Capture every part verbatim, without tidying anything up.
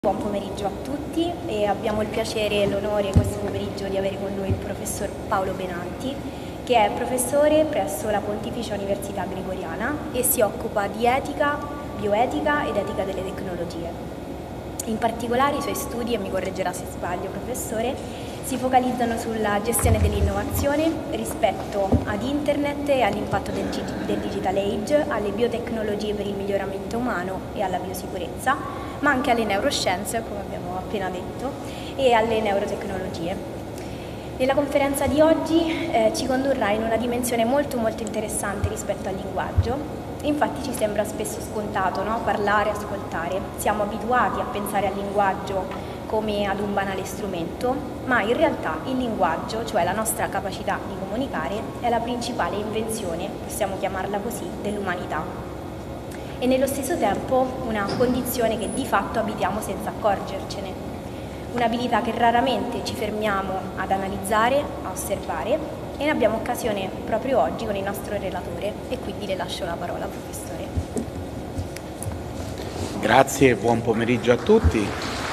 Buon pomeriggio a tutti e abbiamo il piacere e l'onore questo pomeriggio di avere con noi il professor Paolo Benanti, che è professore presso la Pontificia Università Gregoriana e si occupa di etica, bioetica ed etica delle tecnologie. In particolare i suoi studi, e mi correggerà se sbaglio professore, si focalizzano sulla gestione dell'innovazione rispetto ad internet e all'impatto del, del digital age, alle biotecnologie per il miglioramento umano e alla biosicurezza, ma anche alle neuroscienze, come abbiamo appena detto, e alle neurotecnologie. Nella conferenza di oggi eh, ci condurrà in una dimensione molto molto interessante rispetto al linguaggio. Infatti ci sembra spesso scontato, no? Parlare, ascoltare. Siamo abituati a pensare al linguaggio come ad un banale strumento, ma in realtà il linguaggio, cioè la nostra capacità di comunicare, è la principale invenzione, possiamo chiamarla così, dell'umanità. E nello stesso tempo una condizione che di fatto abitiamo senza accorgercene, un'abilità che raramente ci fermiamo ad analizzare, a osservare, e ne abbiamo occasione proprio oggi con il nostro relatore, e quindi le lascio la parola, professore. Grazie, buon pomeriggio a tutti.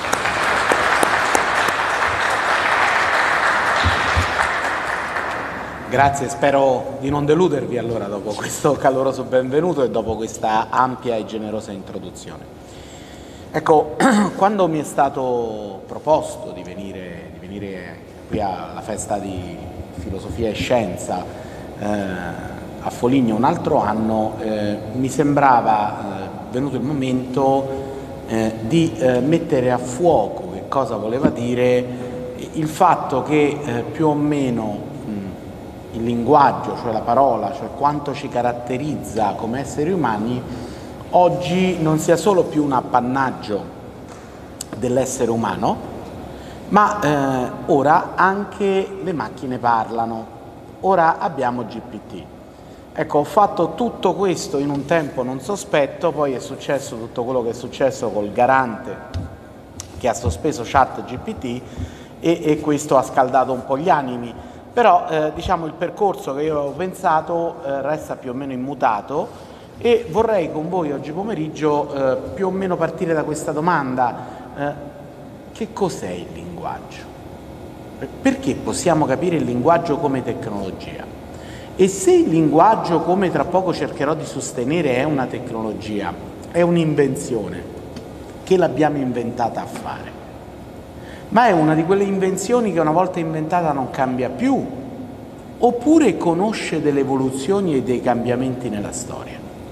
Grazie, spero di non deludervi allora dopo questo caloroso benvenuto e dopo questa ampia e generosa introduzione. Ecco, quando mi è stato proposto di venire, di venire qui alla festa di filosofia e scienza eh, a Foligno un altro anno, eh, mi sembrava eh, venuto il momento eh, di eh, mettere a fuoco che cosa voleva dire il fatto che eh, più o meno il linguaggio, cioè la parola, cioè quanto ci caratterizza come esseri umani, oggi non sia solo più un appannaggio dell'essere umano, ma eh, ora anche le macchine parlano, ora abbiamo G P T. Ecco, ho fatto tutto questo in un tempo non sospetto, poi è successo tutto quello che è successo col garante che ha sospeso Chat G P T e, e questo ha scaldato un po' gli animi. Però eh, diciamo il percorso che io avevo pensato eh, resta più o meno immutato e vorrei con voi oggi pomeriggio eh, più o meno partire da questa domanda. Eh, che cos'è il linguaggio? Perché possiamo capire il linguaggio come tecnologia? E se il linguaggio, come tra poco cercherò di sostenere, è una tecnologia, è un'invenzione, che l'abbiamo inventata a fare? Ma è una di quelle invenzioni che una volta inventata non cambia più, oppure conosce delle evoluzioni e dei cambiamenti nella storia?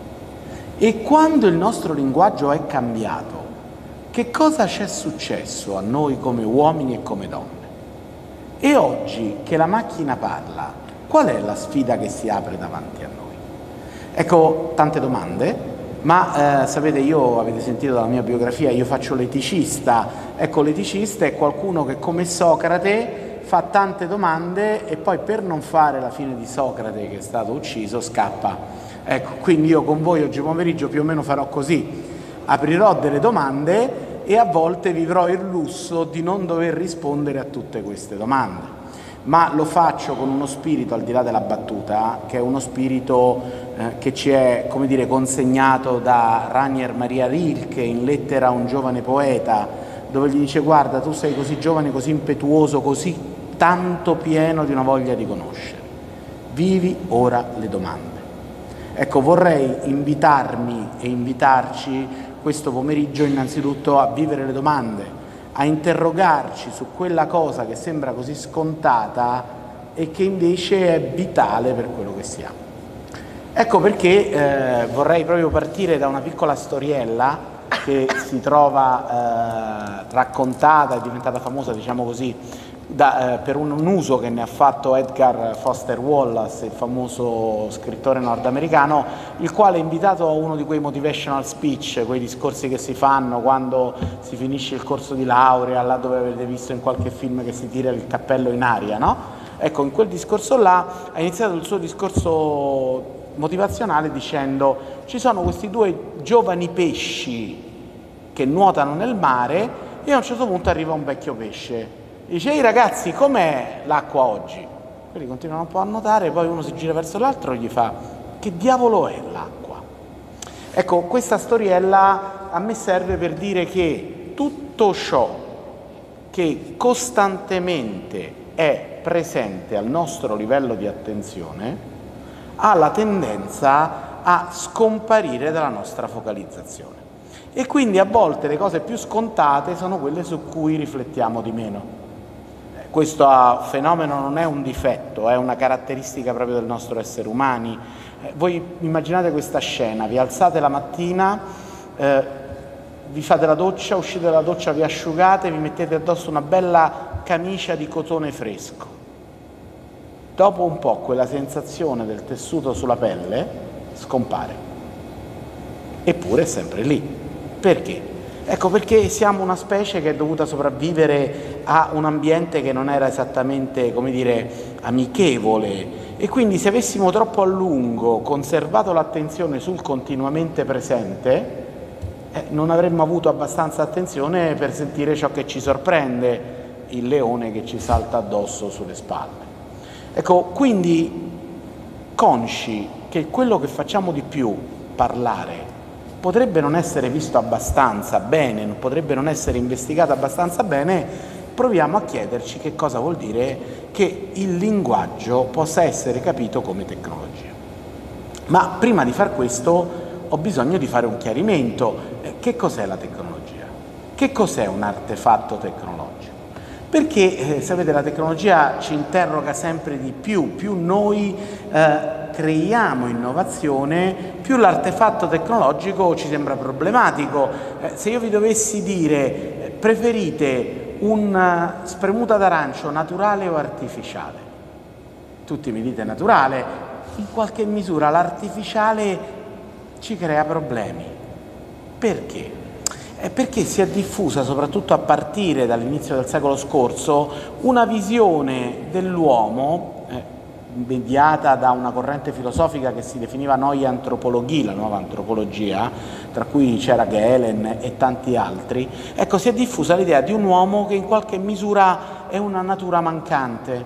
E quando il nostro linguaggio è cambiato, che cosa c'è successo a noi come uomini e come donne? E oggi che la macchina parla, qual è la sfida che si apre davanti a noi? Ecco, tante domande. Ma eh, sapete, io avete sentito dalla mia biografia, io faccio l'eticista. Ecco, l'eticista è qualcuno che come Socrate fa tante domande e poi per non fare la fine di Socrate che è stato ucciso scappa. Ecco, quindi io con voi oggi pomeriggio più o meno farò così, aprirò delle domande e a volte vivrò il lusso di non dover rispondere a tutte queste domande. Ma lo faccio con uno spirito, al di là della battuta, che è uno spirito eh, che ci è, come dire, consegnato da Rainer Maria Rilke in Lettera a un giovane poeta, dove gli dice: guarda, tu sei così giovane, così impetuoso, così tanto pieno di una voglia di conoscere. Vivi ora le domande. Ecco, vorrei invitarmi e invitarci questo pomeriggio innanzitutto a vivere le domande, a interrogarci su quella cosa che sembra così scontata e che invece è vitale per quello che siamo. Ecco perché eh, vorrei proprio partire da una piccola storiella che si trova eh, raccontata, è diventata famosa, diciamo così, da, eh, per un, un uso che ne ha fatto Edgar Foster Wallace, il famoso scrittore nordamericano, il quale è invitato a uno di quei motivational speech, quei discorsi che si fanno quando si finisce il corso di laurea, là dove avete visto in qualche film che si tira il cappello in aria, no? Ecco, in quel discorso là ha iniziato il suo discorso motivazionale dicendo: ci sono questi due giovani pesci che nuotano nel mare e a un certo punto arriva un vecchio pesce. Dice: ehi ragazzi, com'è l'acqua oggi? Quelli continuano un po' a nuotare, poi uno si gira verso l'altro e gli fa: che diavolo è l'acqua? Ecco, questa storiella a me serve per dire che tutti tutto ciò che costantemente è presente al nostro livello di attenzione ha la tendenza a scomparire dalla nostra focalizzazione. E quindi a volte le cose più scontate sono quelle su cui riflettiamo di meno. Questo fenomeno non è un difetto, è una caratteristica proprio del nostro essere umani. Eh, voi immaginate questa scena, vi alzate la mattina, eh, vi fate la doccia, uscite dalla doccia, vi asciugate, vi mettete addosso una bella camicia di cotone fresco. Dopo un po' quella sensazione del tessuto sulla pelle scompare. Eppure è sempre lì. Perché? Ecco, perché siamo una specie che è dovuta sopravvivere a un ambiente che non era esattamente, come dire, amichevole, e quindi se avessimo troppo a lungo conservato l'attenzione sul continuamente presente, eh, non avremmo avuto abbastanza attenzione per sentire ciò che ci sorprende, il leone che ci salta addosso sulle spalle. Ecco, quindi consci che quello che facciamo di più, parlare, potrebbe non essere visto abbastanza bene, potrebbe non essere investigato abbastanza bene, proviamo a chiederci che cosa vuol dire che il linguaggio possa essere capito come tecnologia. Ma prima di far questo ho bisogno di fare un chiarimento. Eh, che cos'è la tecnologia? Che cos'è un artefatto tecnologico? Perché, eh, sapete, la tecnologia ci interroga sempre di più, più noi eh, creiamo innovazione, più l'artefatto tecnologico ci sembra problematico. Eh, se io vi dovessi dire eh, preferite una spremuta d'arancio naturale o artificiale? Tutti mi dite naturale, in qualche misura l'artificiale ci crea problemi. Perché? È perché si è diffusa, soprattutto a partire dall'inizio del secolo scorso, una visione dell'uomo eh, mediata da una corrente filosofica che si definiva Neue Anthropologie, la nuova antropologia, tra cui c'era Gehlen e tanti altri. Ecco, si è diffusa l'idea di un uomo che in qualche misura è una natura mancante.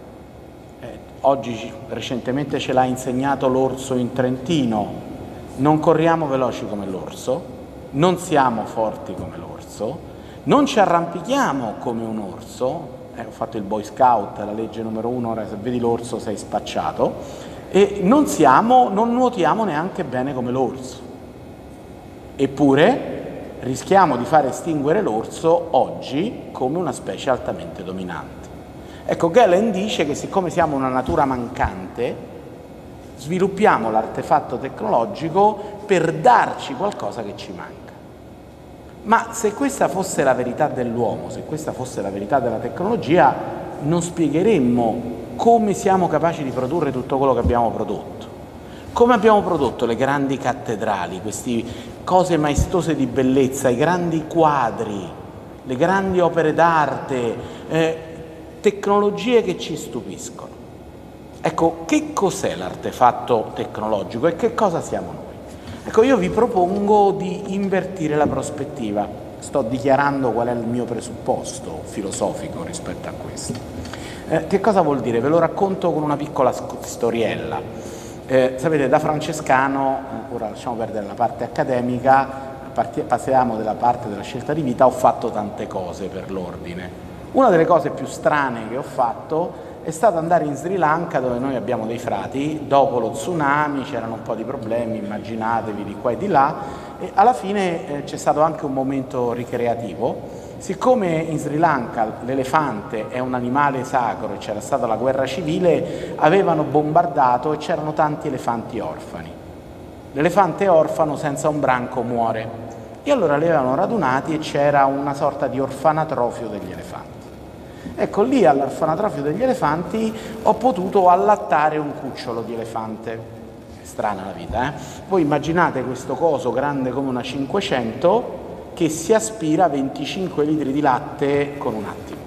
Eh, oggi, recentemente, ce l'ha insegnato l'orso in Trentino: non corriamo veloci come l'orso, non siamo forti come l'orso, non ci arrampichiamo come un orso, eh, ho fatto il Boy Scout, la legge numero uno, ora se vedi l'orso sei spacciato, e non siamo, non nuotiamo neanche bene come l'orso. Eppure rischiamo di far estinguere l'orso oggi come una specie altamente dominante. Ecco, Gehlen dice che siccome siamo una natura mancante, sviluppiamo l'artefatto tecnologico per darci qualcosa che ci manca. Ma se questa fosse la verità dell'uomo, se questa fosse la verità della tecnologia, non spiegheremmo come siamo capaci di produrre tutto quello che abbiamo prodotto. Come abbiamo prodotto le grandi cattedrali, queste cose maestose di bellezza, i grandi quadri, le grandi opere d'arte, eh, tecnologie che ci stupiscono. Ecco, che cos'è l'artefatto tecnologico e che cosa siamo noi? Ecco, io vi propongo di invertire la prospettiva. Sto dichiarando qual è il mio presupposto filosofico rispetto a questo. Eh, che cosa vuol dire? Ve lo racconto con una piccola storiella. Eh, sapete, da francescano, ora lasciamo perdere la parte accademica, passiamo dalla parte della scelta di vita, ho fatto tante cose per l'ordine. Una delle cose più strane che ho fatto è stato andare in Sri Lanka, dove noi abbiamo dei frati. Dopo lo tsunami c'erano un po' di problemi, immaginatevi, di qua e di là, e alla fine eh, c'è stato anche un momento ricreativo. Siccome in Sri Lanka l'elefante è un animale sacro e c'era stata la guerra civile, avevano bombardato e c'erano tanti elefanti orfani. L'elefante orfano senza un branco muore, e allora li avevano radunati e c'era una sorta di orfanatrofio degli elefanti. Ecco, lì all'orfanatrofio degli elefanti ho potuto allattare un cucciolo di elefante. È strana la vita, eh? Voi immaginate questo coso grande come una cinquecento che si aspira venticinque litri di latte con un attimo.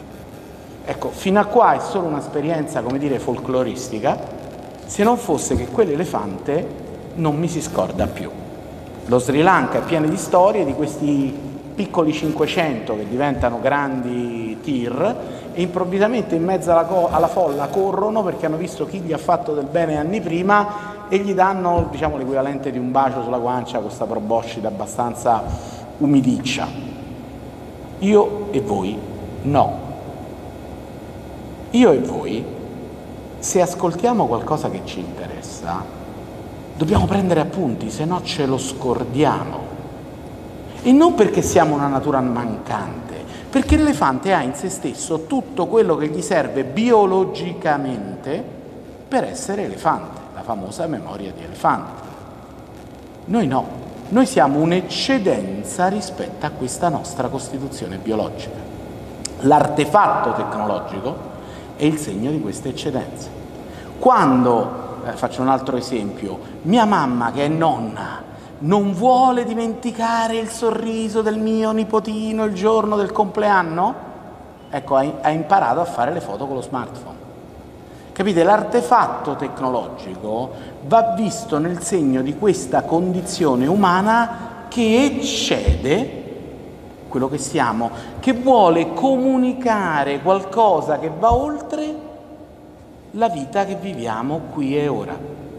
Ecco, fino a qua è solo un'esperienza, come dire, folcloristica, se non fosse che quell'elefante non mi si scorda più. Lo Sri Lanka è pieno di storie di questi piccoli cinquecento che diventano grandi tir e improvvisamente in mezzo alla, co- alla folla corrono perché hanno visto chi gli ha fatto del bene anni prima e gli danno, diciamo, l'equivalente di un bacio sulla guancia con questa proboscide abbastanza umidiccia. Io e voi no. Io e voi, se ascoltiamo qualcosa che ci interessa, dobbiamo prendere appunti, se no ce lo scordiamo. E non perché siamo una natura mancante, perché l'elefante ha in se stesso tutto quello che gli serve biologicamente per essere elefante, la famosa memoria di elefante. Noi no, noi siamo un'eccedenza rispetto a questa nostra costituzione biologica. L'artefatto tecnologico è il segno di questa eccedenza. Quando, eh, faccio un altro esempio, mia mamma che è nonna non vuole dimenticare il sorriso del mio nipotino il giorno del compleanno, ecco, ha, ha imparato a fare le foto con lo smartphone. Capite? L'artefatto tecnologico va visto nel segno di questa condizione umana che eccede quello che siamo, che vuole comunicare qualcosa che va oltre la vita che viviamo qui e ora.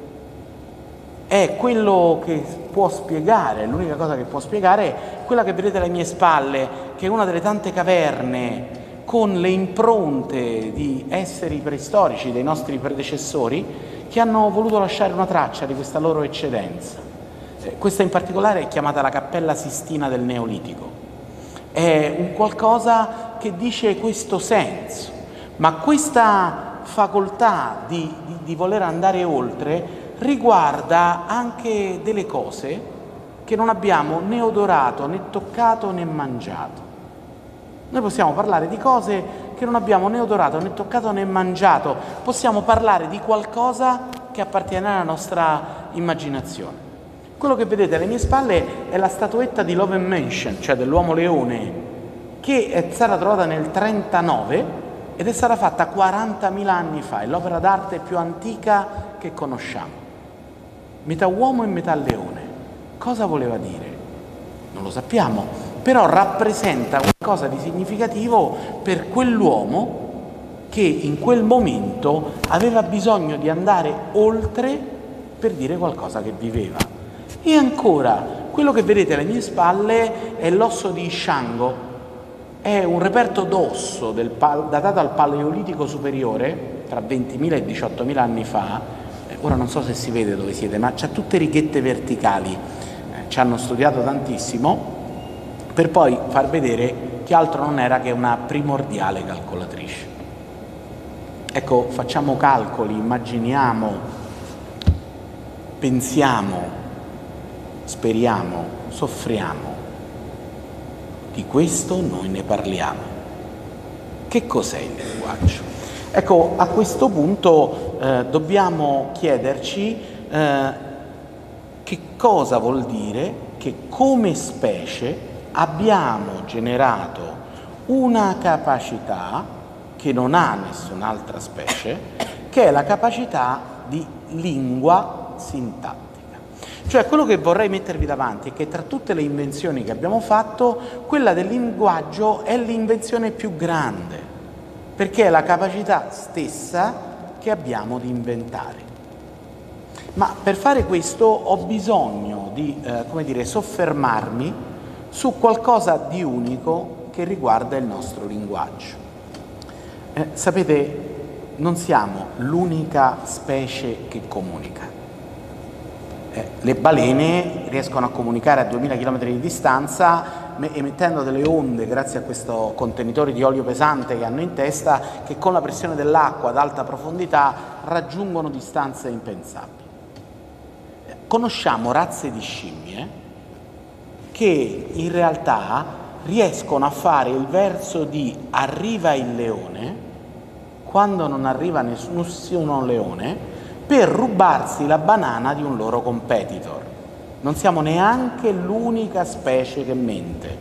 È quello che può spiegare, l'unica cosa che può spiegare è quella che vedete alle mie spalle, che è una delle tante caverne con le impronte di esseri preistorici dei nostri predecessori che hanno voluto lasciare una traccia di questa loro eccedenza. Eh, questa in particolare è chiamata la Cappella Sistina del Neolitico. È un qualcosa che dice questo senso, ma questa facoltà di, di, di voler andare oltre riguarda anche delle cose che non abbiamo né odorato, né toccato, né mangiato. Noi possiamo parlare di cose che non abbiamo né odorato, né toccato, né mangiato. Possiamo parlare di qualcosa che appartiene alla nostra immaginazione. Quello che vedete alle mie spalle è la statuetta di Löwenmenschen, cioè dell'uomo leone, che è stata trovata nel trentanove ed è stata fatta quarantamila anni fa. È l'opera d'arte più antica che conosciamo. Metà uomo e metà leone. Cosa voleva dire? Non lo sappiamo, però rappresenta qualcosa di significativo per quell'uomo che in quel momento aveva bisogno di andare oltre per dire qualcosa che viveva. E ancora, quello che vedete alle mie spalle è l'osso di Shango, è un reperto d'osso del, datato al Paleolitico superiore, tra ventimila e diciottomila anni fa. Eh, ora non so se si vede dove siete, ma c'ha tutte righette verticali, eh, ci hanno studiato tantissimo, per poi far vedere che altro non era che una primordiale calcolatrice. Ecco, facciamo calcoli, immaginiamo, pensiamo, speriamo, soffriamo. Di questo noi ne parliamo. Che cos'è il linguaggio? Ecco, a questo punto eh, dobbiamo chiederci eh, che cosa vuol dire che come specie abbiamo generato una capacità che non ha nessun'altra specie, che è la capacità di lingua sintattica. Cioè, quello che vorrei mettervi davanti è che tra tutte le invenzioni che abbiamo fatto, quella del linguaggio è l'invenzione più grande, perché è la capacità stessa che abbiamo di inventare. Ma per fare questo ho bisogno di, eh, come dire, soffermarmi su qualcosa di unico che riguarda il nostro linguaggio. Eh, sapete, non siamo l'unica specie che comunica. Eh, le balene riescono a comunicare a duemila chilometri di distanza emettendo delle onde grazie a questo contenitore di olio pesante che hanno in testa, che con la pressione dell'acqua ad alta profondità raggiungono distanze impensabili. Eh, conosciamo razze di scimmie che in realtà riescono a fare il verso di arriva il leone quando non arriva nessuno leone, per rubarsi la banana di un loro competitor. Non siamo neanche l'unica specie che mente.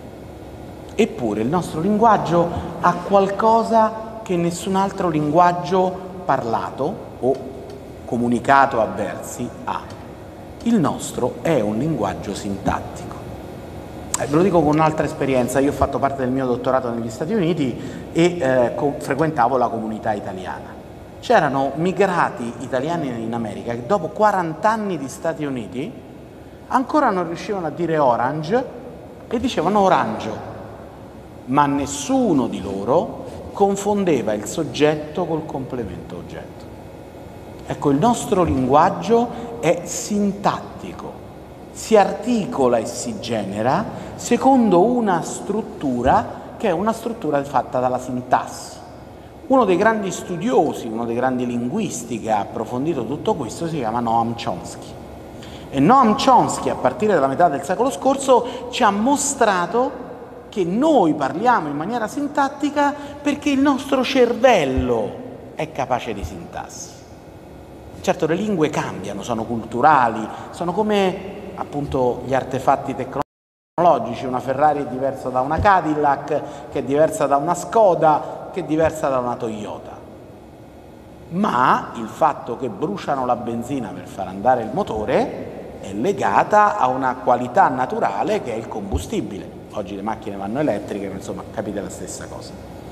Eppure il nostro linguaggio ha qualcosa che nessun altro linguaggio parlato o comunicato a versi ha. Il nostro è un linguaggio sintattico. Eh, ve lo dico con un'altra esperienza. Io ho fatto parte del mio dottorato negli Stati Uniti e eh, frequentavo la comunità italiana. C'erano migrati italiani in America che dopo quaranta anni di Stati Uniti ancora non riuscivano a dire orange e dicevano orangio. ma nessuno di loro confondeva il soggetto col complemento oggetto. Ecco, il nostro linguaggio è sintattico, si articola e si genera secondo una struttura che è una struttura fatta dalla sintassi. Uno dei grandi studiosi, uno dei grandi linguisti che ha approfondito tutto questo si chiama Noam Chomsky. E Noam Chomsky, a partire dalla metà del secolo scorso, ci ha mostrato che noi parliamo in maniera sintattica perché il nostro cervello è capace di sintassi. Certo, le lingue cambiano, sono culturali, sono come appunto gli artefatti tecnologici. Una Ferrari è diversa da una Cadillac, che è diversa da una Skoda, che è diversa da una Toyota. Ma il fatto che bruciano la benzina per far andare il motore è legata a una qualità naturale che è il combustibile. Oggi le macchine vanno elettriche, ma insomma capite la stessa cosa.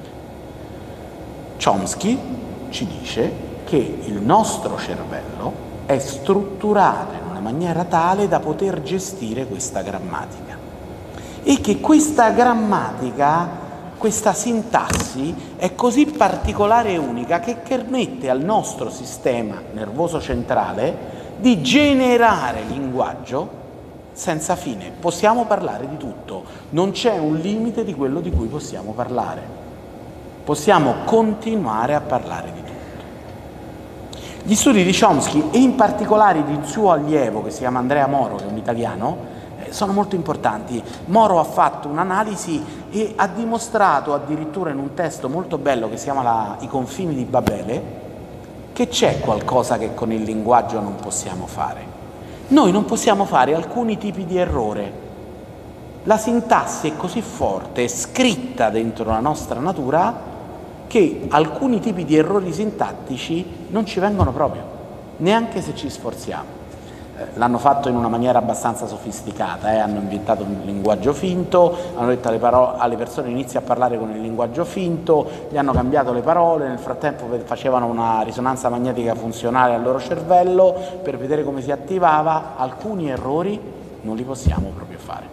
Chomsky ci dice che il nostro cervello è strutturato in una maniera tale da poter gestire questa grammatica e che questa grammatica, questa sintassi è così particolare e unica che permette al nostro sistema nervoso centrale di generare linguaggio senza fine. Possiamo parlare di tutto, non c'è un limite di quello di cui possiamo parlare. Possiamo continuare a parlare di tutto. Gli studi di Chomsky e in particolare di un suo allievo che si chiama Andrea Moro, che è un italiano, eh, sono molto importanti. Moro ha fatto un'analisi e ha dimostrato addirittura in un testo molto bello che si chiama la, I confini di Babele, che c'è qualcosa che con il linguaggio non possiamo fare. Noi non possiamo fare alcuni tipi di errore. La sintassi è così forte, è scritta dentro la nostra natura, che alcuni tipi di errori sintattici non ci vengono proprio, neanche se ci sforziamo. Eh, l'hanno fatto in una maniera abbastanza sofisticata, eh? Hanno inventato un linguaggio finto, hanno detto alle, parole, alle persone inizia a parlare con il linguaggio finto, gli hanno cambiato le parole, nel frattempo facevano una risonanza magnetica funzionale al loro cervello per vedere come si attivava. Alcuni errori non li possiamo proprio fare.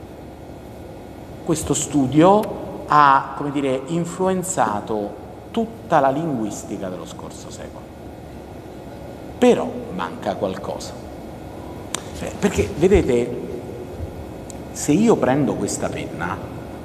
Questo studio ha, come dire, influenzato tutta la linguistica dello scorso secolo. Però manca qualcosa. Cioè, perché, vedete, se io prendo questa penna,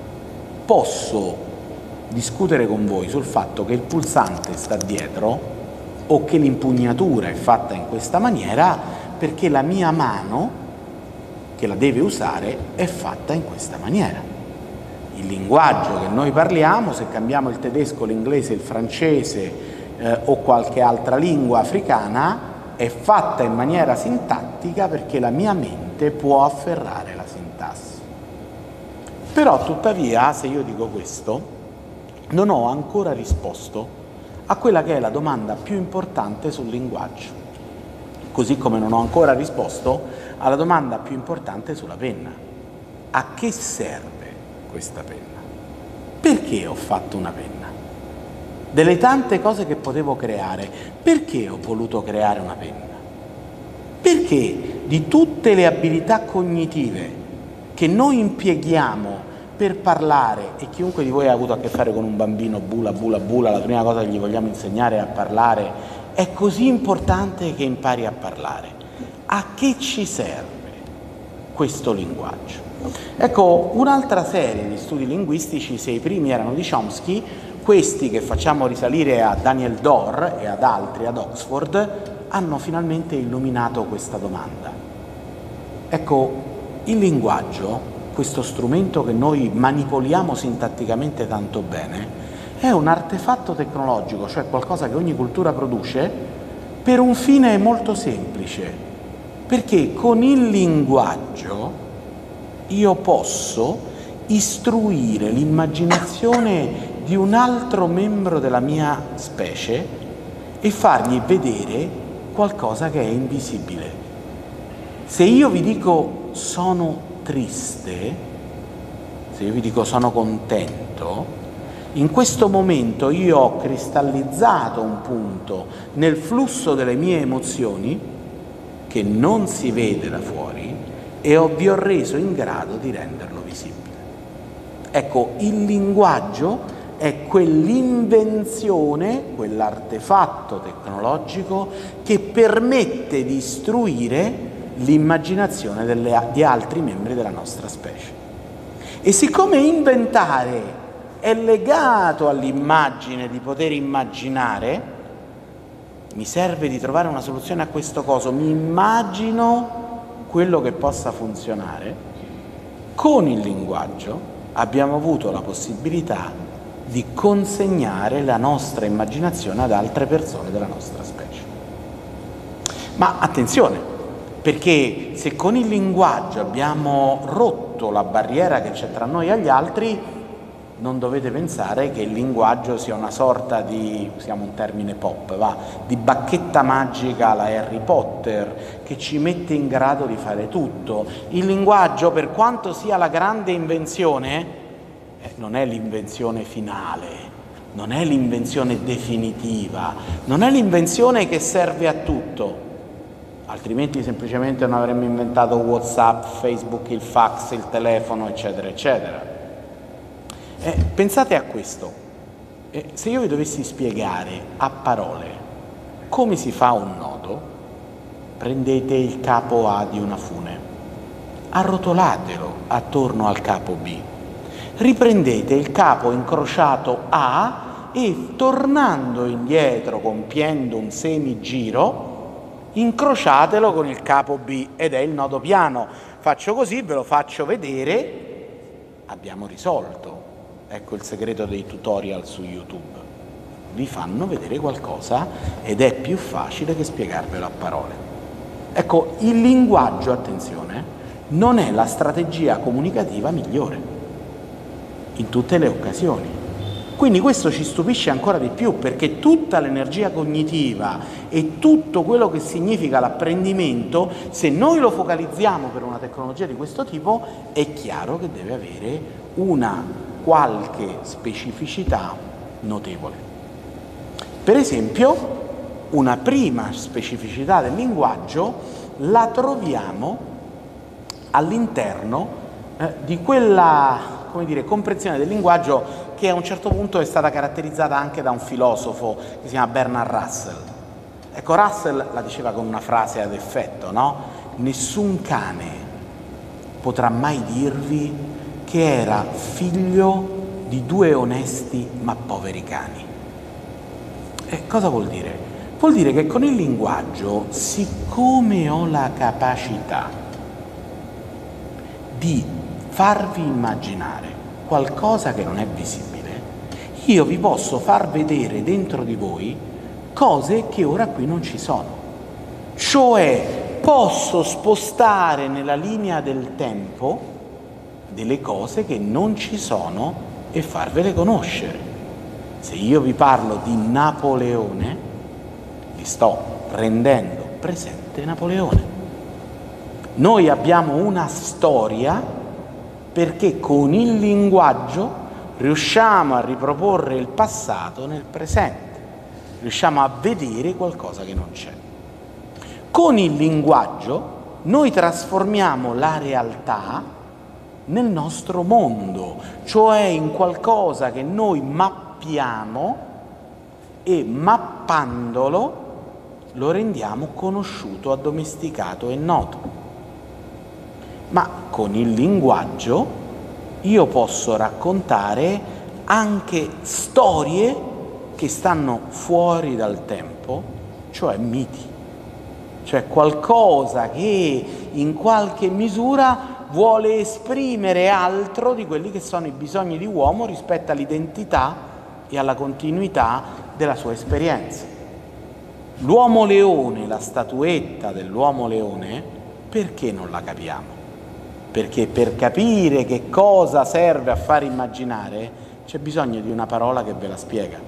posso discutere con voi sul fatto che il pulsante sta dietro o che l'impugnatura è fatta in questa maniera perché la mia mano, che la deve usare, è fatta in questa maniera. Il linguaggio che noi parliamo, se cambiamo il tedesco, l'inglese, il francese eh, o qualche altra lingua africana, è fatta in maniera sintattica perché la mia mente può afferrare la sintassi. Però, tuttavia, se io dico questo, non ho ancora risposto a quella che è la domanda più importante sul linguaggio, così come non ho ancora risposto alla domanda più importante sulla penna. A che serve questa penna? Perché ho fatto una penna? Delle tante cose che potevo creare, perché ho voluto creare una penna? Perché di tutte le abilità cognitive che noi impieghiamo per parlare, e chiunque di voi ha avuto a che fare con un bambino, bula, bula, bula, la prima cosa che gli vogliamo insegnare è a parlare, è così importante che impari a parlare. A che ci serve questo linguaggio? Ecco, un'altra serie di studi linguistici, se i primi erano di Chomsky, questi che facciamo risalire a Daniel Dorr e ad altri ad Oxford, hanno finalmente illuminato questa domanda. Ecco, il linguaggio, questo strumento che noi manipoliamo sintatticamente tanto bene, è un artefatto tecnologico, cioè qualcosa che ogni cultura produce, per un fine molto semplice, perché con il linguaggio io posso istruire l'immaginazione di un altro membro della mia specie e fargli vedere qualcosa che è invisibile. Se io vi dico sono triste, se io vi dico sono contento, in questo momento io ho cristallizzato un punto nel flusso delle mie emozioni che non si vede da fuori e ho, vi ho reso in grado di renderlo visibile. Ecco, il linguaggio è quell'invenzione, quell'artefatto tecnologico che permette di istruire l'immaginazione delle, di altri membri della nostra specie. E siccome inventare è legato all'immagine di poter immaginare, mi serve di trovare una soluzione a questo coso, mi immagino quello che possa funzionare. Con il linguaggio abbiamo avuto la possibilità di consegnare la nostra immaginazione ad altre persone della nostra specie. Ma attenzione, perché se con il linguaggio abbiamo rotto la barriera che c'è tra noi e gli altri, non dovete pensare che il linguaggio sia una sorta di, usiamo un termine pop, va, di bacchetta magica alla Harry Potter, che ci mette in grado di fare tutto. Il linguaggio, per quanto sia la grande invenzione, eh, non è l'invenzione finale, non è l'invenzione definitiva, non è l'invenzione che serve a tutto. Altrimenti semplicemente non avremmo inventato WhatsApp, Facebook, il fax, il telefono, eccetera, eccetera. Eh, pensate a questo, eh, se io vi dovessi spiegare a parole come si fa un nodo, prendete il capo A di una fune, arrotolatelo attorno al capo B, riprendete il capo incrociato A e tornando indietro, compiendo un semigiro, incrociatelo con il capo B ed è il nodo piano. Faccio così, ve lo faccio vedere, abbiamo risolto. Ecco il segreto dei tutorial su YouTube. Vi fanno vedere qualcosa ed è più facile che spiegarvelo a parole. Ecco, il linguaggio, attenzione, non è la strategia comunicativa migliore in tutte le occasioni. Quindi questo ci stupisce ancora di più, perché tutta l'energia cognitiva e tutto quello che significa l'apprendimento, se noi lo focalizziamo per una tecnologia di questo tipo, è chiaro che deve avere una qualche specificità notevole. Per esempio, una prima specificità del linguaggio la troviamo all'interno eh, di quella, come dire, comprensione del linguaggio che a un certo punto è stata caratterizzata anche da un filosofo che si chiama Bernard Russell. Ecco, Russell la diceva con una frase ad effetto, no? Nessun cane potrà mai dirvi che era figlio di due onesti ma poveri cani. E cosa vuol dire? Vuol dire che con il linguaggio, siccome ho la capacità di farvi immaginare qualcosa che non è visibile, io vi posso far vedere dentro di voi cose che ora qui non ci sono. Cioè, posso spostare nella linea del tempo delle cose che non ci sono e farvele conoscere. Se io vi parlo di Napoleone, vi sto rendendo presente Napoleone. Noi abbiamo una storia perché con il linguaggio riusciamo a riproporre il passato nel presente, riusciamo a vedere qualcosa che non c'è. Con il linguaggio noi trasformiamo la realtà nel nostro mondo, cioè in qualcosa che noi mappiamo e mappandolo lo rendiamo conosciuto, addomesticato e noto. Ma con il linguaggio io posso raccontare anche storie che stanno fuori dal tempo, cioè miti, cioè qualcosa che in qualche misura vuole esprimere altro di quelli che sono i bisogni di uomo rispetto all'identità e alla continuità della sua esperienza. L'uomo leone, la statuetta dell'uomo leone, perché non la capiamo? Perché per capire che cosa serve a far immaginare c'è bisogno di una parola che ve la spiega.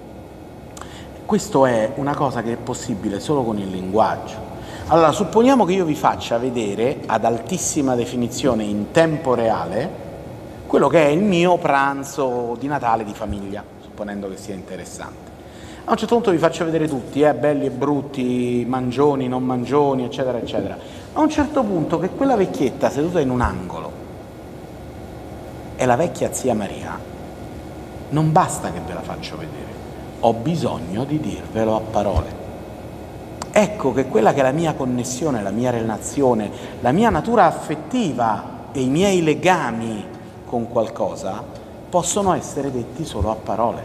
Questo è una cosa che è possibile solo con il linguaggio. Allora, supponiamo che io vi faccia vedere ad altissima definizione in tempo reale quello che è il mio pranzo di Natale di famiglia, supponendo che sia interessante. A un certo punto vi faccio vedere tutti, eh, belli e brutti, mangioni, non mangioni, eccetera, eccetera. A un certo punto che quella vecchietta seduta in un angolo è la vecchia zia Maria, non basta che ve la faccio vedere, ho bisogno di dirvelo a parole. Ecco che quella che è la mia connessione, la mia relazione, la mia natura affettiva e i miei legami con qualcosa possono essere detti solo a parole.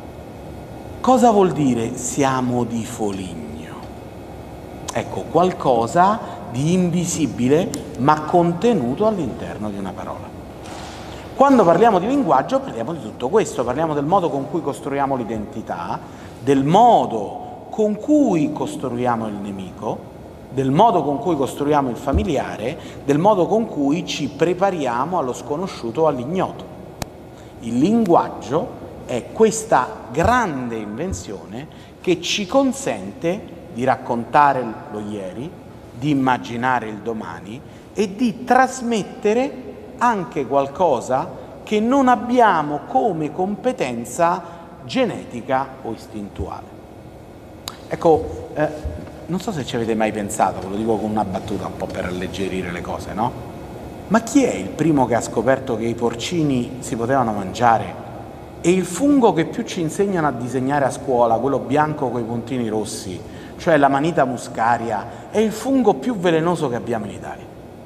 Cosa vuol dire siamo di Foligno? Ecco, qualcosa di invisibile ma contenuto all'interno di una parola. Quando parliamo di linguaggio parliamo di tutto questo, parliamo del modo con cui costruiamo l'identità, del modo con cui costruiamo il nemico, del modo con cui costruiamo il familiare, del modo con cui ci prepariamo allo sconosciuto o all'ignoto. Il linguaggio è questa grande invenzione che ci consente di raccontare lo ieri, di immaginare il domani e di trasmettere anche qualcosa che non abbiamo come competenza genetica o istintuale. Ecco, eh, non so se ci avete mai pensato, ve lo dico con una battuta un po' per alleggerire le cose, no? Ma chi è il primo che ha scoperto che i porcini si potevano mangiare? E il fungo che più ci insegnano a disegnare a scuola, quello bianco con i puntini rossi, cioè la Manita muscaria, è il fungo più velenoso che abbiamo in Italia.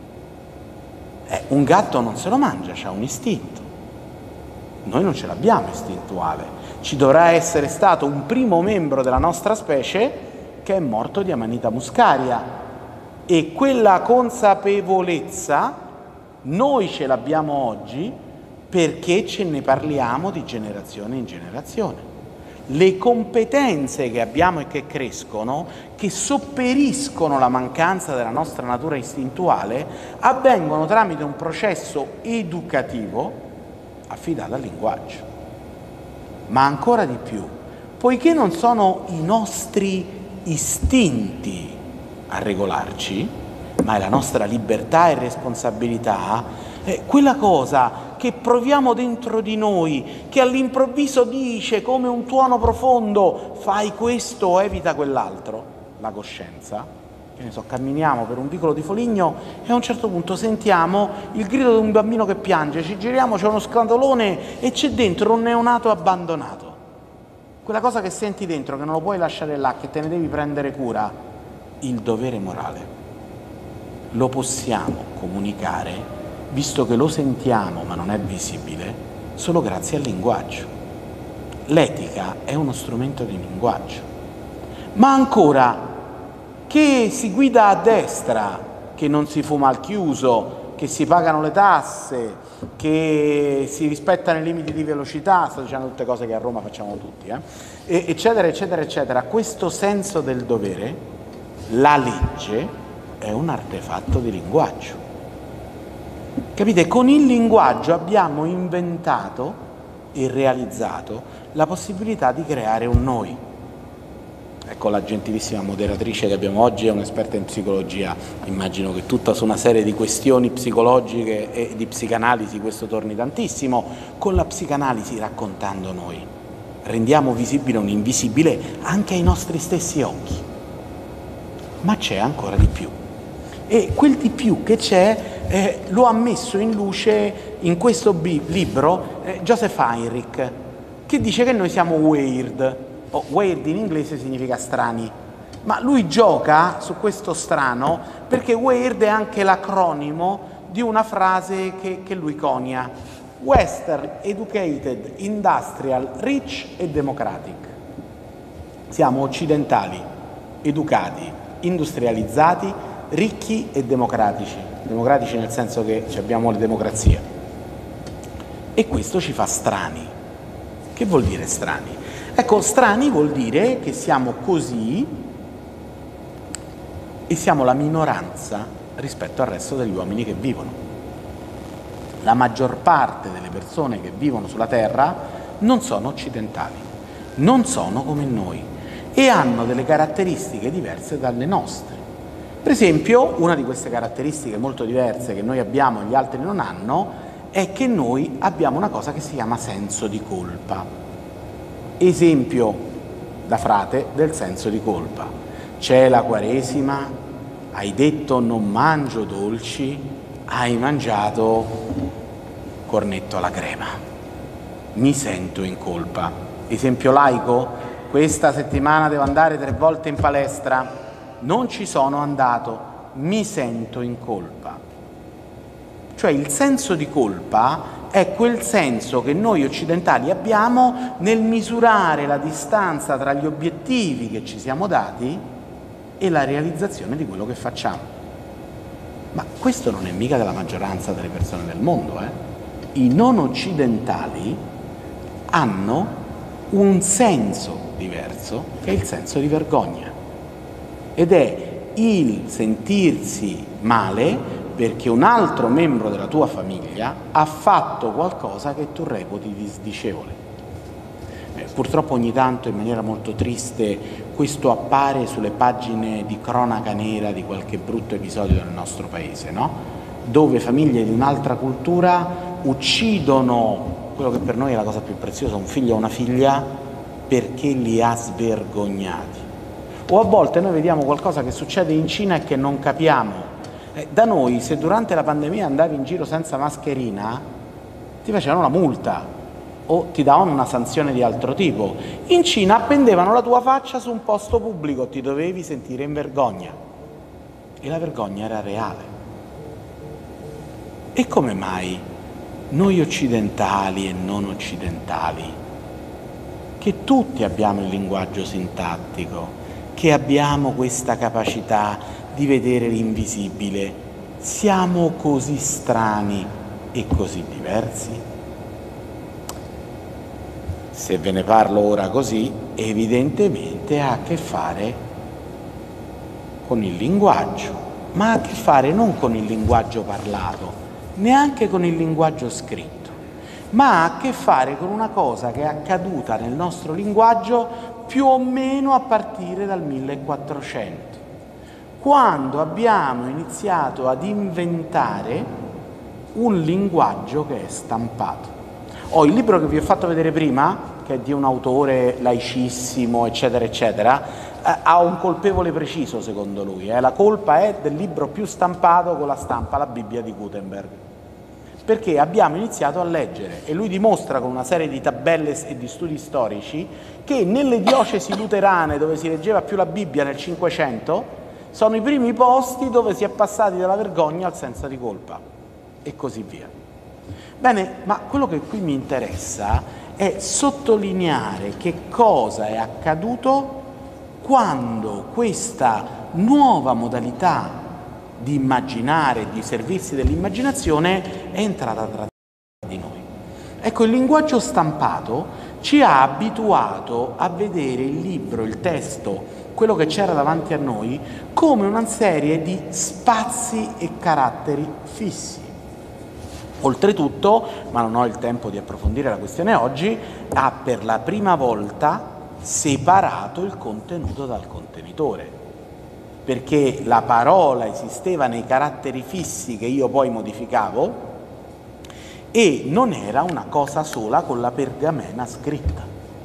Eh, un gatto non se lo mangia, c'ha un istinto. Noi non ce l'abbiamo istintuale. Ci dovrà essere stato un primo membro della nostra specie che è morto di Amanita muscaria e quella consapevolezza noi ce l'abbiamo oggi perché ce ne parliamo di generazione in generazione. Le competenze che abbiamo e che crescono, che sopperiscono la mancanza della nostra natura istintuale, avvengono tramite un processo educativo affidato al linguaggio. Ma ancora di più, poiché non sono i nostri istinti a regolarci, ma è la nostra libertà e responsabilità, eh, quella cosa che proviamo dentro di noi, che all'improvviso dice come un tuono profondo, fai questo o evita quell'altro, la coscienza, che ne so, camminiamo per un vicolo di Foligno e a un certo punto sentiamo il grido di un bambino che piange, ci giriamo, c'è uno scatolone e c'è dentro un neonato abbandonato. Quella cosa che senti dentro, che non lo puoi lasciare là, che te ne devi prendere cura, il dovere morale. Lo possiamo comunicare, visto che lo sentiamo ma non è visibile, solo grazie al linguaggio. L'etica è uno strumento di linguaggio. Ma ancora, che si guida a destra, che non si fuma al chiuso, che si pagano le tasse, che si rispettano i limiti di velocità, sto dicendo tutte cose che a Roma facciamo tutti, eh? E, eccetera, eccetera, eccetera. Questo senso del dovere, la legge, è un artefatto di linguaggio. Capite? Con il linguaggio abbiamo inventato e realizzato la possibilità di creare un noi. Ecco, la gentilissima moderatrice che abbiamo oggi è un'esperta in psicologia, immagino che tutta su una serie di questioni psicologiche e di psicanalisi questo torni tantissimo. Con la psicanalisi, raccontando noi, rendiamo visibile un invisibile anche ai nostri stessi occhi. Ma c'è ancora di più. E quel di più che c'è eh, lo ha messo in luce in questo libro eh, Joseph Heinrich, che dice che noi siamo weird. Oh, weird in inglese significa strani, ma lui gioca su questo strano perché weird è anche l'acronimo di una frase che, che lui conia: Western, Educated, Industrial, Rich e Democratic. Siamo occidentali, educati, industrializzati, ricchi e democratici. Democratici nel senso che abbiamo le democrazie. E questo ci fa strani. Che vuol dire strani? Ecco, strani vuol dire che siamo così e siamo la minoranza rispetto al resto degli uomini che vivono. La maggior parte delle persone che vivono sulla Terra non sono occidentali, non sono come noi e hanno delle caratteristiche diverse dalle nostre. Per esempio, una di queste caratteristiche molto diverse che noi abbiamo e gli altri non hanno è che noi abbiamo una cosa che si chiama senso di colpa. Esempio da frate del senso di colpa. C'è la Quaresima, hai detto non mangio dolci, hai mangiato cornetto alla crema. Mi sento in colpa. Esempio laico, questa settimana devo andare tre volte in palestra, non ci sono andato, mi sento in colpa. Cioè il senso di colpa è quel senso che noi occidentali abbiamo nel misurare la distanza tra gli obiettivi che ci siamo dati e la realizzazione di quello che facciamo. Ma questo non è mica della maggioranza delle persone del mondo, eh? I non occidentali hanno un senso diverso, che è il senso di vergogna, ed è il sentirsi male perché un altro membro della tua famiglia ha fatto qualcosa che tu reputi disdicevole. Eh, purtroppo ogni tanto, in maniera molto triste, questo appare sulle pagine di cronaca nera di qualche brutto episodio del nostro paese, no? Dove famiglie di un'altra cultura uccidono quello che per noi è la cosa più preziosa, un figlio o una figlia, perché li ha svergognati. O a volte noi vediamo qualcosa che succede in Cina e che non capiamo. Eh, da noi, se durante la pandemia andavi in giro senza mascherina, ti facevano una multa o ti davano una sanzione di altro tipo. In Cina appendevano la tua faccia su un posto pubblico, ti dovevi sentire in vergogna. E la vergogna era reale. E come mai noi occidentali e non occidentali, che tutti abbiamo il linguaggio sintattico, che abbiamo questa capacità di vedere l'invisibile, siamo così strani e così diversi? Se ve ne parlo ora così, evidentemente ha a che fare con il linguaggio, ma ha a che fare non con il linguaggio parlato, neanche con il linguaggio scritto, ma ha a che fare con una cosa che è accaduta nel nostro linguaggio più o meno a partire dal millequattrocento, quando abbiamo iniziato ad inventare un linguaggio che è stampato. Oh, il libro che vi ho fatto vedere prima, che è di un autore laicissimo, eccetera, eccetera, eh, ha un colpevole preciso, secondo lui. Eh. La colpa è del libro più stampato con la stampa, la Bibbia di Gutenberg. Perché abbiamo iniziato a leggere, e lui dimostra con una serie di tabelle e di studi storici che nelle diocesi luterane dove si leggeva più la Bibbia nel Cinquecento sono i primi posti dove si è passati dalla vergogna al senso di colpa, e così via. Bene, ma quello che qui mi interessa è sottolineare che cosa è accaduto quando questa nuova modalità di immaginare, di servirsi dell'immaginazione è entrata tra di noi. Ecco, il linguaggio stampato ci ha abituato a vedere il libro, il testo, quello che c'era davanti a noi, come una serie di spazi e caratteri fissi. Oltretutto, ma non ho il tempo di approfondire la questione oggi, ha per la prima volta separato il contenuto dal contenitore, perché la parola esisteva nei caratteri fissi che io poi modificavo e non era una cosa sola con la pergamena scritta.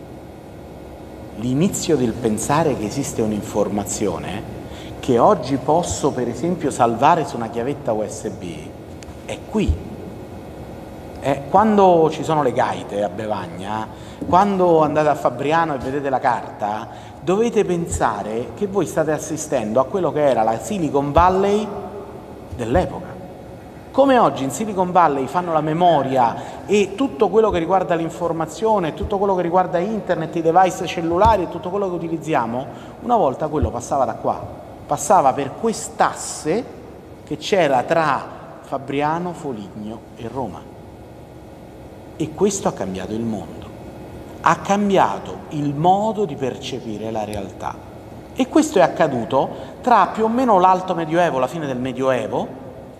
L'inizio del pensare che esiste un'informazione che oggi posso per esempio salvare su una chiavetta U S B è qui. Eh, quando ci sono le gaite a Bevagna, quando andate a Fabriano e vedete la carta, dovete pensare che voi state assistendo a quello che era la Silicon Valley dell'epoca. Come oggi in Silicon Valley fanno la memoria e tutto quello che riguarda l'informazione, tutto quello che riguarda internet, i device cellulari e tutto quello che utilizziamo, una volta quello passava da qua, passava per quest'asse che c'era tra Fabriano, Foligno e Roma. E questo ha cambiato il mondo, ha cambiato il modo di percepire la realtà. E questo è accaduto tra più o meno l'alto medioevo, la fine del medioevo,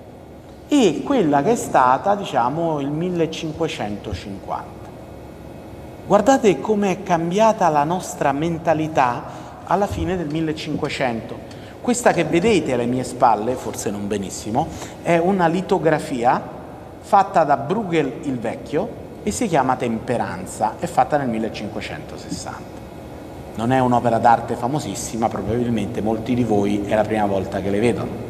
e quella che è stata, diciamo, il millecinquecentocinquanta. Guardate come è cambiata la nostra mentalità alla fine del millecinquecento. Questa che vedete alle mie spalle, forse non benissimo, è una litografia fatta da Bruegel il Vecchio e si chiama Temperanza, è fatta nel millecinquecentosessanta. Non è un'opera d'arte famosissima, probabilmente molti di voi è la prima volta che le vedono.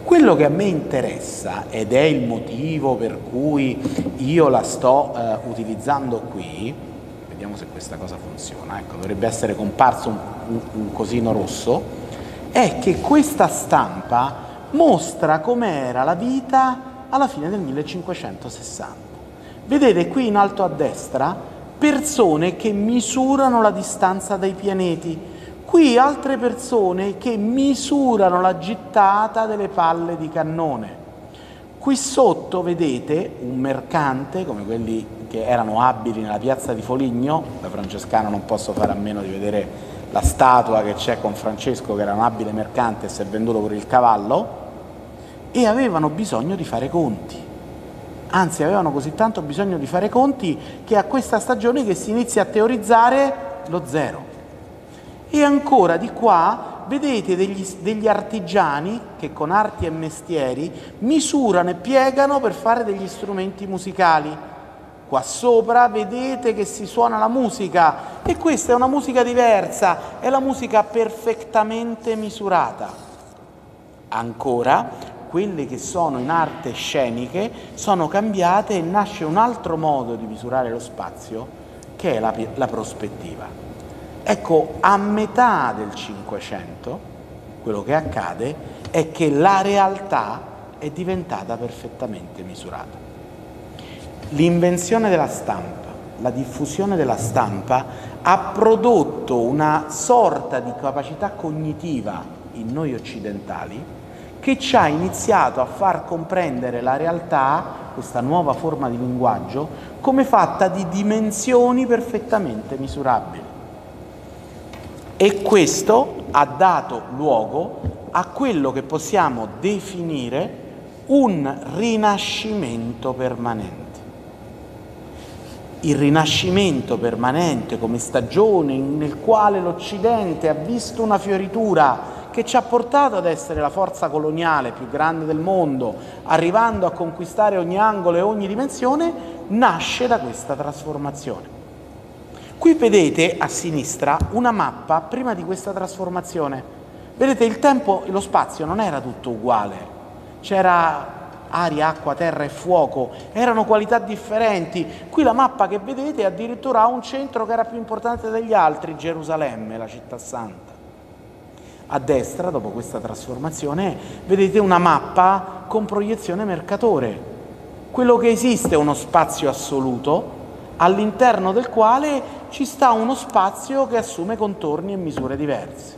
Quello che a me interessa, ed è il motivo per cui io la sto eh, utilizzando qui, vediamo se questa cosa funziona, ecco, dovrebbe essere comparso un, un, un cosino rosso, è che questa stampa mostra com'era la vita alla fine del millecinquecentosessanta. Vedete qui in alto a destra persone che misurano la distanza dai pianeti, qui altre persone che misurano la gittata delle palle di cannone. Qui sotto vedete un mercante, come quelli che erano abili nella piazza di Foligno. Da francescano non posso fare a meno di vedere la statua che c'è con Francesco, che era un abile mercante e si è venduto pure il cavallo, e avevano bisogno di fare conti. Anzi, avevano così tanto bisogno di fare conti che a questa stagione che si inizia a teorizzare lo zero. E ancora di qua vedete degli, degli artigiani che con arti e mestieri misurano e piegano per fare degli strumenti musicali. Qua sopra vedete che si suona la musica, e questa è una musica diversa, è la musica perfettamente misurata. Ancora, quelle che sono in arte sceniche sono cambiate e nasce un altro modo di misurare lo spazio, che è la, la prospettiva. Ecco, a metà del Cinquecento, quello che accade è che la realtà è diventata perfettamente misurata. L'invenzione della stampa, la diffusione della stampa, ha prodotto una sorta di capacità cognitiva in noi occidentali che ci ha iniziato a far comprendere la realtà, questa nuova forma di linguaggio, come fatta di dimensioni perfettamente misurabili. E questo ha dato luogo a quello che possiamo definire un rinascimento permanente. Il rinascimento permanente come stagione nel quale l'Occidente ha visto una fioritura che ci ha portato ad essere la forza coloniale più grande del mondo, arrivando a conquistare ogni angolo e ogni dimensione, nasce da questa trasformazione. Qui vedete a sinistra una mappa prima di questa trasformazione. Vedete, il tempo e lo spazio non era tutto uguale. C'era aria, acqua, terra e fuoco, erano qualità differenti. Qui la mappa che vedete addirittura ha un centro che era più importante degli altri, Gerusalemme, la città santa. A destra, dopo questa trasformazione, vedete una mappa con proiezione Mercatore. Quello che esiste è uno spazio assoluto, all'interno del quale ci sta uno spazio che assume contorni e misure diverse.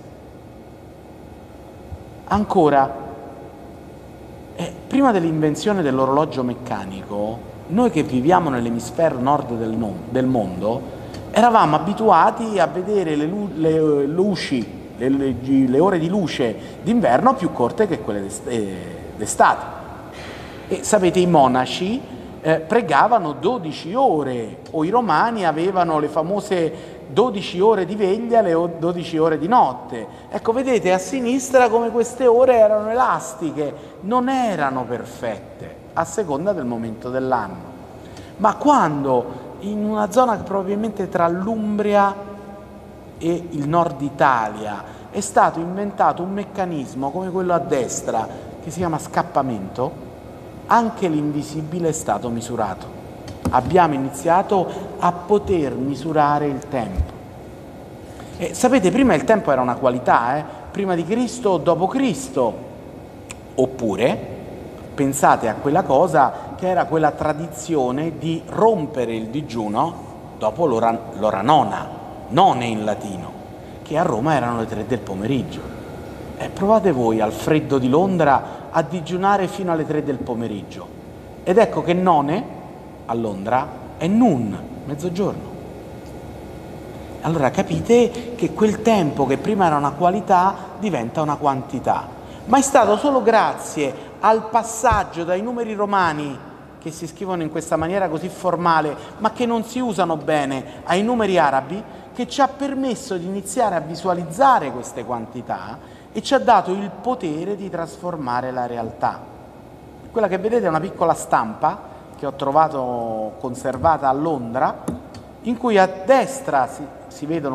Ancora, eh, prima dell'invenzione dell'orologio meccanico, noi che viviamo nell'emisfero nord del, no, del mondo, eravamo abituati a vedere le, lu le luci, le, le, le ore di luce d'inverno più corte che quelle d'estate. E sapete, i monaci Eh, pregavano dodici ore, o i romani avevano le famose dodici ore di veglia, le dodici ore di notte. Ecco, vedete a sinistra come queste ore erano elastiche, non erano perfette, a seconda del momento dell'anno. Ma quando in una zona probabilmente tra l'Umbria e il nord Italia è stato inventato un meccanismo come quello a destra, che si chiama scappamento, anche l'invisibile è stato misurato. Abbiamo iniziato a poter misurare il tempo. E sapete, prima il tempo era una qualità, eh? Prima di Cristo o dopo Cristo. Oppure, pensate a quella cosa che era quella tradizione di rompere il digiuno dopo l'ora, l'ora nona, none in latino, che a Roma erano le tre del pomeriggio. E provate voi al freddo di Londra a digiunare fino alle tre del pomeriggio. Ed ecco che none a Londra è nun, mezzogiorno. Allora capite che quel tempo che prima era una qualità diventa una quantità. Ma è stato solo grazie al passaggio dai numeri romani, che si scrivono in questa maniera così formale, ma che non si usano bene, ai numeri arabi, che ci ha permesso di iniziare a visualizzare queste quantità e ci ha dato il potere di trasformare la realtà. Quella che vedete è una piccola stampa che ho trovato conservata a Londra, in cui a destra si, si vedono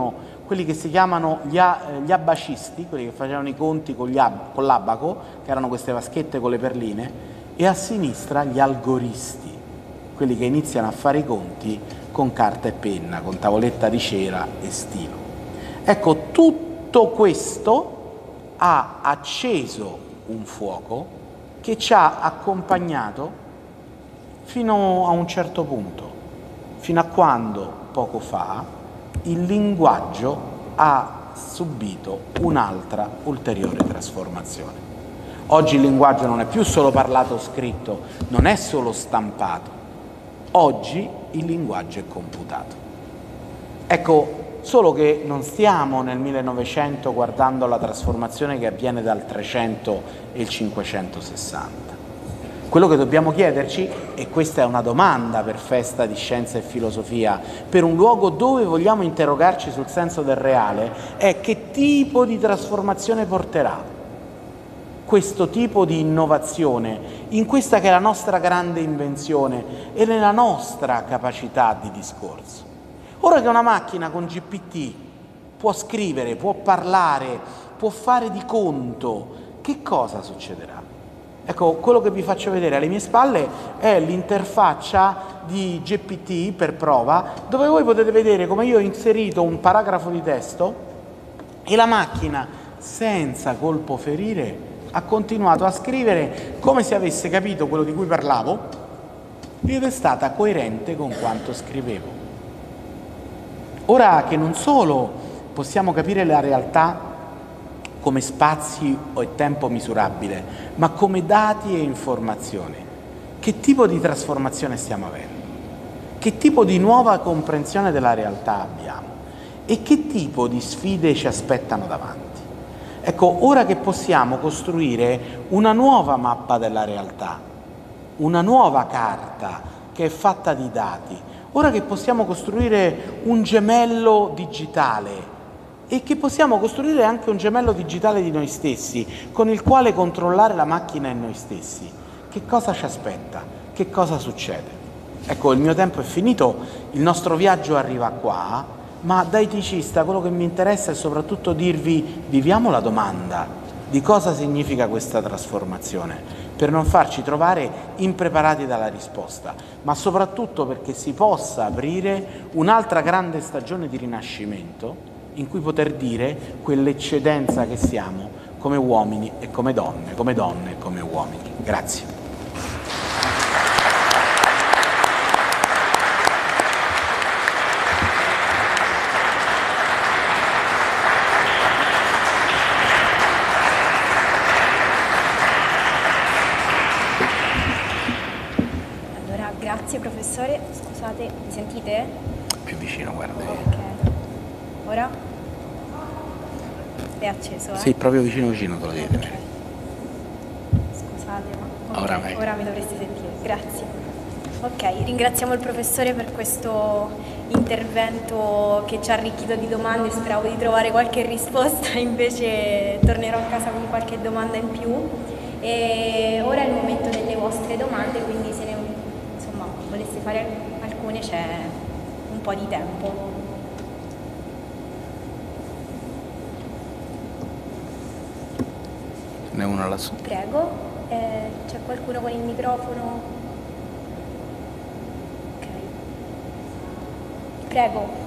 quelli che si chiamano gli, a, gli abacisti, quelli che facevano i conti con, ab, con l'abaco, che erano queste vaschette con le perline, e a sinistra gli algoristi, quelli che iniziano a fare i conti con carta e penna, con tavoletta di cera e stilo. Ecco, tutto questo ha acceso un fuoco che ci ha accompagnato fino a un certo punto, fino a quando, poco fa, il linguaggio ha subito un'altra ulteriore trasformazione. Oggi il linguaggio non è più solo parlato o scritto, non è solo stampato. Oggi il linguaggio è computato. Ecco, solo che non stiamo nel millenovecento guardando la trasformazione che avviene dal trecento e il cinquecentosessanta. Quello che dobbiamo chiederci, e questa è una domanda per Festa di Scienza e Filosofia, per un luogo dove vogliamo interrogarci sul senso del reale, è che tipo di trasformazione porterà questo tipo di innovazione in questa che è la nostra grande invenzione e nella nostra capacità di discorso. Ora che una macchina con G P T può scrivere, può parlare, può fare di conto, che cosa succederà? Ecco, quello che vi faccio vedere alle mie spalle è l'interfaccia di G P T per prova, dove voi potete vedere come io ho inserito un paragrafo di testo e la macchina, senza colpo ferire, ha continuato a scrivere come se avesse capito quello di cui parlavo ed è stata coerente con quanto scrivevo. Ora che non solo possiamo capire la realtà come spazi o tempo misurabile, ma come dati e informazioni, che tipo di trasformazione stiamo avendo? Che tipo di nuova comprensione della realtà abbiamo? E che tipo di sfide ci aspettano davanti? Ecco, ora che possiamo costruire una nuova mappa della realtà, una nuova carta che è fatta di dati, ora che possiamo costruire un gemello digitale e che possiamo costruire anche un gemello digitale di noi stessi, con il quale controllare la macchina e noi stessi, che cosa ci aspetta? Che cosa succede? Ecco, il mio tempo è finito, il nostro viaggio arriva qua, ma da eticista quello che mi interessa è soprattutto dirvi: viviamo la domanda di cosa significa questa trasformazione, per non farci trovare impreparati dalla risposta, ma soprattutto perché si possa aprire un'altra grande stagione di rinascimento in cui poter dire quell'eccedenza che siamo come uomini e come donne, come donne e come uomini. Grazie. Allora, grazie professore. Scusate, mi sentite? Più vicino, guarda. Ok. Ora? È acceso, eh? Sì, proprio vicino vicino te lo devi tenere. Scusate, ma okay, ora, ora mi dovreste sentire. Grazie. Ok, ringraziamo il professore per questo intervento che ci ha arricchito di domande. Speravo di trovare qualche risposta, invece tornerò a casa con qualche domanda in più. E ora è il momento delle vostre domande, quindi se ne insomma voleste fare alcune c'è un po' di tempo. Ne una lassù. Prego, eh, c'è qualcuno con il microfono? Ok. Prego.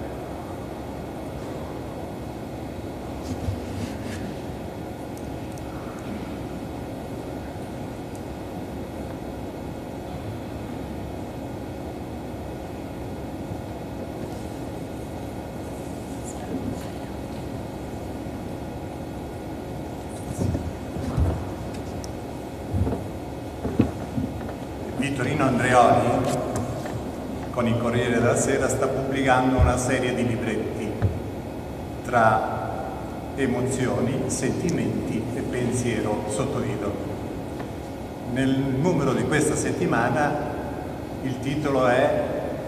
Vittorino Andreoli, con il Corriere della Sera, sta pubblicando una serie di libretti tra emozioni, sentimenti e pensiero sottotitolo. Nel numero di questa settimana il titolo è,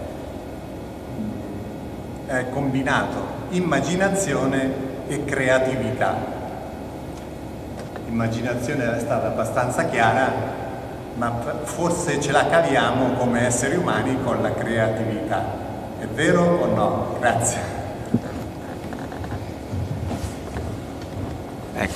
è combinato immaginazione e creatività. L'immaginazione è stata abbastanza chiara, ma forse ce la caviamo come esseri umani con la creatività. È vero o no? Grazie.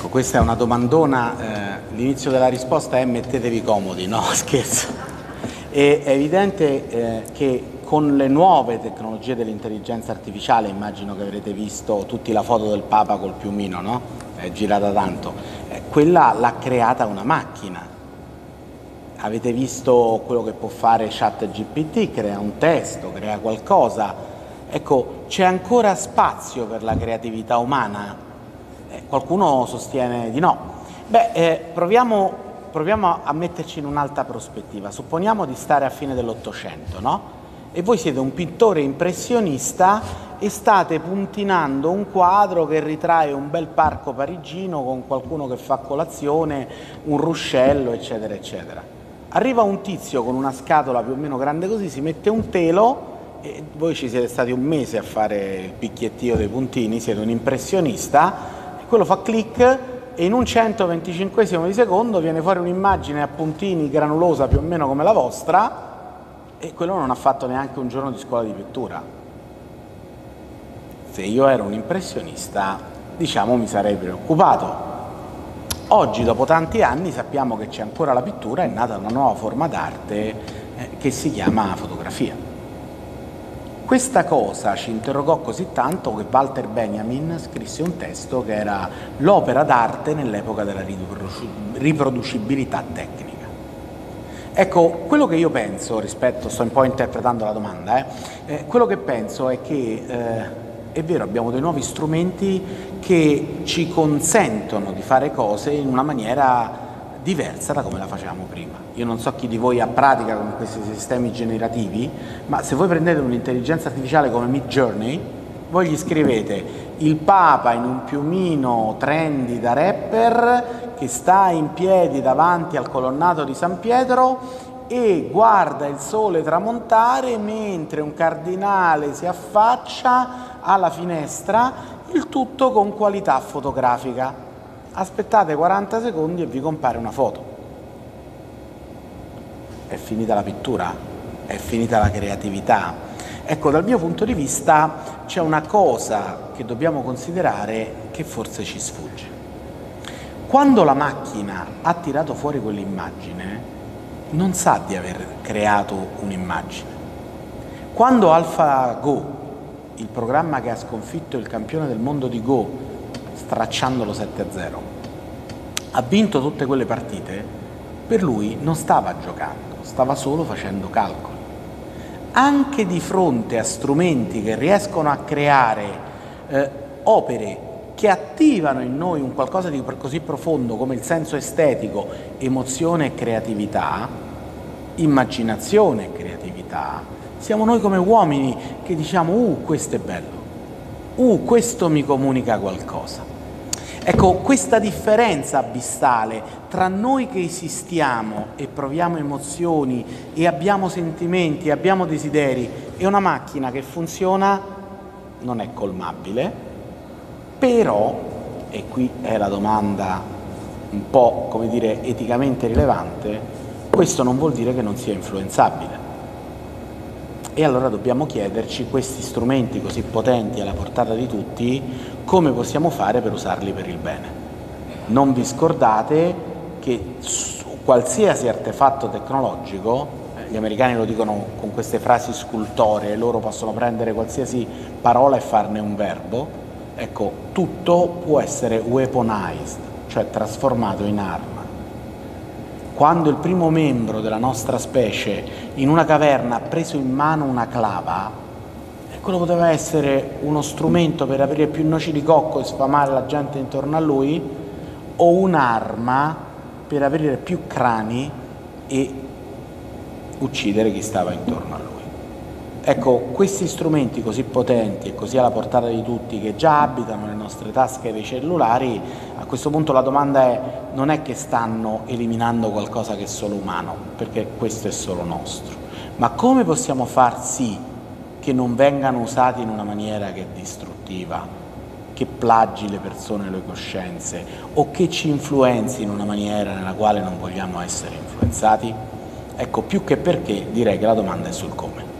Ecco, questa è una domandona, eh, l'inizio della risposta è mettetevi comodi, no scherzo. È evidente eh, che con le nuove tecnologie dell'intelligenza artificiale, immagino che avrete visto tutti la foto del Papa col piumino, no? È girata tanto, eh, quella l'ha creata una macchina. Avete visto quello che può fare ChatGPT, crea un testo, crea qualcosa. Ecco, c'è ancora spazio per la creatività umana? Eh, qualcuno sostiene di no. Beh, eh, proviamo, proviamo a metterci in un'altra prospettiva. Supponiamo di stare a fine dell'Ottocento, no? E voi siete un pittore impressionista e state puntinando un quadro che ritrae un bel parco parigino con qualcuno che fa colazione, un ruscello, eccetera, eccetera. Arriva un tizio con una scatola più o meno grande così, si mette un telo e voi ci siete stati un mese a fare il picchiettio dei puntini, siete un impressionista, e quello fa click e in un centoventicinquesimo di secondo viene fuori un'immagine a puntini granulosa più o meno come la vostra, e quello non ha fatto neanche un giorno di scuola di pittura. Se io ero un impressionista, diciamo, mi sarei preoccupato. Oggi, dopo tanti anni, sappiamo che c'è ancora la pittura, è nata una nuova forma d'arte eh, che si chiama fotografia. Questa cosa ci interrogò così tanto che Walter Benjamin scrisse un testo che era l'opera d'arte nell'epoca della riproducibilità tecnica. Ecco, quello che io penso rispetto, sto un po' interpretando la domanda, eh, eh, quello che penso è che eh, è vero, abbiamo dei nuovi strumenti che ci consentono di fare cose in una maniera diversa da come la facevamo prima. Io non so chi di voi ha pratica con questi sistemi generativi, ma se voi prendete un'intelligenza artificiale come Midjourney, voi gli scrivete il Papa in un piumino trendy da rapper che sta in piedi davanti al colonnato di San Pietro e guarda il sole tramontare mentre un cardinale si affaccia alla finestra, il tutto con qualità fotografica. Aspettate quaranta secondi e vi compare una foto. È finita la pittura? È finita la creatività? Ecco, dal mio punto di vista c'è una cosa che dobbiamo considerare che forse ci sfugge. Quando la macchina ha tirato fuori quell'immagine, non sa di aver creato un'immagine. Quando AlphaGo, il programma che ha sconfitto il campione del mondo di Go, stracciandolo sette a zero, ha vinto tutte quelle partite, per lui non stava giocando, stava solo facendo calcoli. Anche di fronte a strumenti che riescono a creare eh, opere che attivano in noi un qualcosa di così profondo come il senso estetico, emozione e creatività, immaginazione e creatività, siamo noi come uomini che diciamo uh, questo è bello, uh, questo mi comunica qualcosa. Ecco, questa differenza abissale tra noi che esistiamo e proviamo emozioni e abbiamo sentimenti, e abbiamo desideri, e una macchina che funziona non è colmabile, però, e qui è la domanda un po', come dire, eticamente rilevante, questo non vuol dire che non sia influenzabile. E allora dobbiamo chiederci, questi strumenti così potenti alla portata di tutti, come possiamo fare per usarli per il bene. Non vi scordate che su qualsiasi artefatto tecnologico, eh, gli americani lo dicono con queste frasi scultoree, loro possono prendere qualsiasi parola e farne un verbo, ecco, tutto può essere weaponized, cioè trasformato in arma. Quando il primo membro della nostra specie in una caverna ha preso in mano una clava, e quello poteva essere uno strumento per aprire più noci di cocco e sfamare la gente intorno a lui, o un'arma per aprire più crani e uccidere chi stava intorno a lui. Ecco, questi strumenti così potenti e così alla portata di tutti, che già abitano le nostre tasche dei cellulari, a questo punto la domanda è: non è che stanno eliminando qualcosa che è solo umano, perché questo è solo nostro, ma come possiamo far sì che non vengano usati in una maniera che è distruttiva, che plagi le persone e le coscienze, o che ci influenzi in una maniera nella quale non vogliamo essere influenzati? Ecco, più che perché, direi che la domanda è sul come.